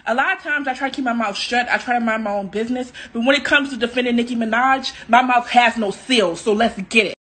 A lot of times I try to keep my mouth shut. I try to mind my own business. But when it comes to defending Nicki Minaj, my mouth has no seal. So let's get it.